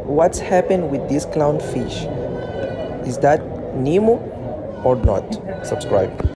what's happened with this clownfish? Is that Nemo or not? Subscribe.